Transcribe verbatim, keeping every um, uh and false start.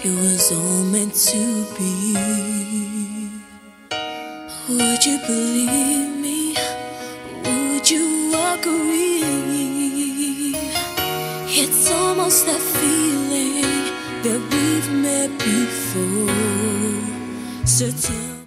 it was all meant to be. Would you believe me? Would you agree? It's almost that feeling that we've met before. So tell